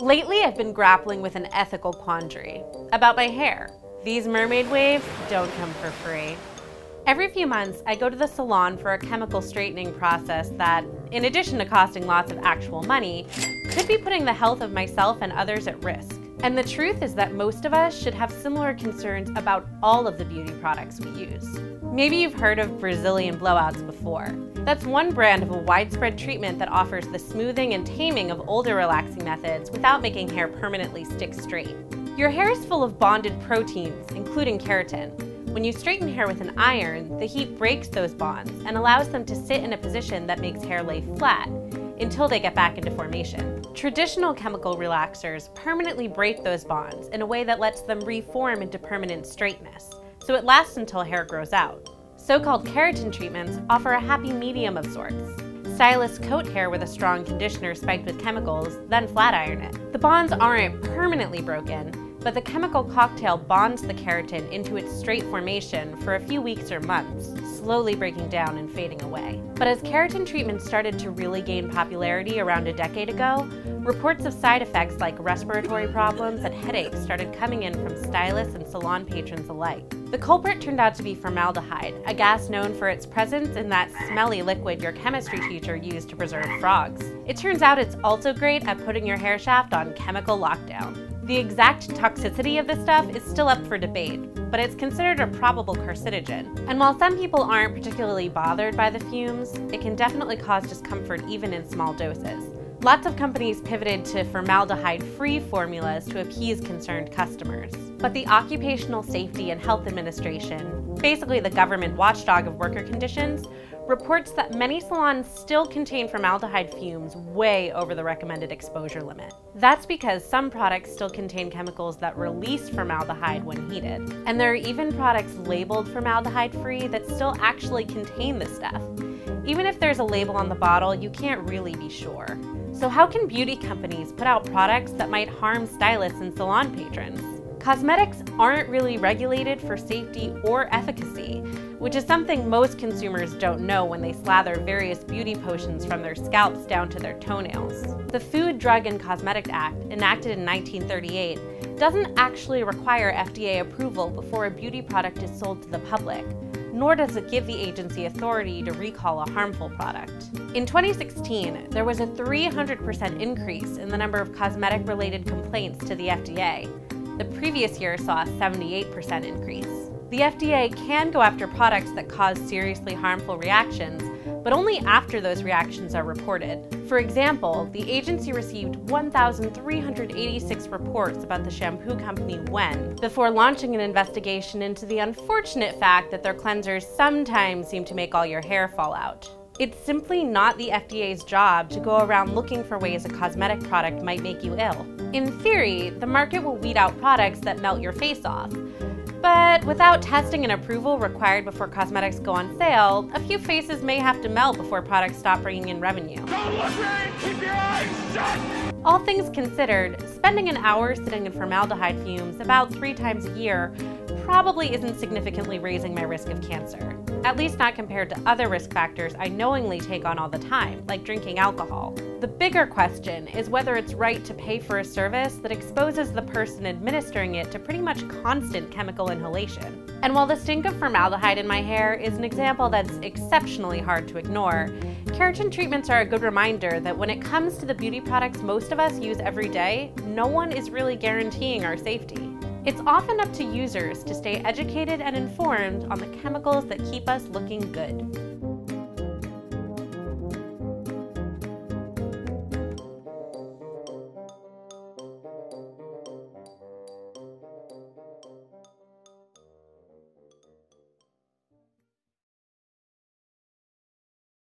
Lately, I've been grappling with an ethical quandary about my hair. These mermaid waves don't come for free. Every few months, I go to the salon for a chemical straightening process that, in addition to costing lots of actual money, could be putting the health of myself and others at risk. And the truth is that most of us should have similar concerns about all of the beauty products we use. Maybe you've heard of Brazilian blowouts before. That's one brand of a widespread treatment that offers the smoothing and taming of older relaxing methods without making hair permanently stick straight. Your hair is full of bonded proteins, including keratin. When you straighten hair with an iron, the heat breaks those bonds and allows them to sit in a position that makes hair lay flat until they get back into formation. Traditional chemical relaxers permanently break those bonds in a way that lets them reform into permanent straightness, so it lasts until hair grows out. So-called keratin treatments offer a happy medium of sorts. Stylists coat hair with a strong conditioner spiked with chemicals, then flat iron it. The bonds aren't permanently broken, but the chemical cocktail bonds the keratin into its straight formation for a few weeks or months, slowly breaking down and fading away. But as keratin treatments started to really gain popularity around a decade ago, reports of side effects like respiratory problems and headaches started coming in from stylists and salon patrons alike. The culprit turned out to be formaldehyde, a gas known for its presence in that smelly liquid your chemistry teacher used to preserve frogs. It turns out it's also great at putting your hair shaft on chemical lockdown. The exact toxicity of this stuff is still up for debate, but it's considered a probable carcinogen. And while some people aren't particularly bothered by the fumes, it can definitely cause discomfort even in small doses. Lots of companies pivoted to formaldehyde-free formulas to appease concerned customers. But the Occupational Safety and Health Administration, basically the government watchdog of worker conditions, reports that many salons still contain formaldehyde fumes way over the recommended exposure limit. That's because some products still contain chemicals that release formaldehyde when heated. And there are even products labeled formaldehyde-free that still actually contain the stuff. Even if there's a label on the bottle, you can't really be sure. So how can beauty companies put out products that might harm stylists and salon patrons? Cosmetics aren't really regulated for safety or efficacy, which is something most consumers don't know when they slather various beauty potions from their scalps down to their toenails. The Food, Drug, and Cosmetic Act, enacted in 1938, doesn't actually require FDA approval before a beauty product is sold to the public, nor does it give the agency authority to recall a harmful product. In 2016, there was a 300% increase in the number of cosmetic-related complaints to the FDA. The previous year saw a 78% increase. The FDA can go after products that cause seriously harmful reactions, but only after those reactions are reported. For example, the agency received 1,386 reports about the shampoo company Wen before launching an investigation into the unfortunate fact that their cleansers sometimes seem to make all your hair fall out. It's simply not the FDA's job to go around looking for ways a cosmetic product might make you ill. In theory, the market will weed out products that melt your face off. But without testing and approval required before cosmetics go on sale, a few faces may have to melt before products stop bringing in revenue. Don't look right! Keep your eyes shut! All things considered, spending an hour sitting in formaldehyde fumes about 3 times a year probably isn't significantly raising my risk of cancer. At least not compared to other risk factors I knowingly take on all the time, like drinking alcohol. The bigger question is whether it's right to pay for a service that exposes the person administering it to pretty much constant chemical inhalation. And while the stink of formaldehyde in my hair is an example that's exceptionally hard to ignore, keratin treatments are a good reminder that when it comes to the beauty products most of us use every day, no one is really guaranteeing our safety. It's often up to users to stay educated and informed on the chemicals that keep us looking good.